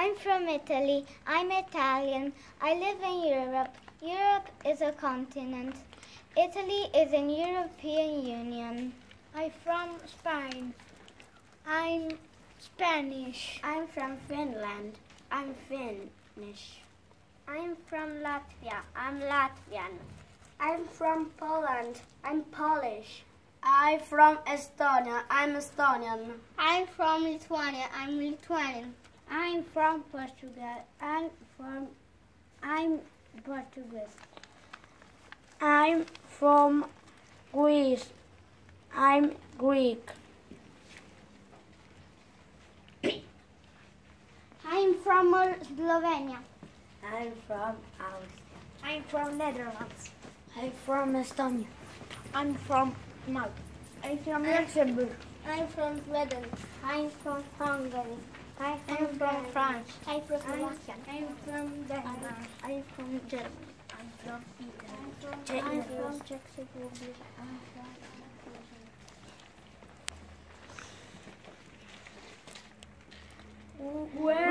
I'm from Italy. I'm Italian. I live in Europe. Europe is a continent. Italy is in European Union. I'm from Spain. I'm Spanish. I'm from Finland. I'm Finnish. I'm from Latvia. I'm Latvian. I'm from Poland. I'm Polish. I'm from Estonia. I'm Estonian. I'm from Lithuania. I'm Lithuanian. I'm from Portugal. I'm Portuguese. I'm from Greece. I'm Greek. I'm from Slovenia. I'm from Austria. I'm from Netherlands. I'm from Estonia. I'm from Malta. I'm from Luxembourg. I'm from Sweden. I'm from Hungary. I'm from France. I'm from Slovakia. I'm from Denmark. I'm from Germany. I'm from Italy. I'm from Czech Republic. Where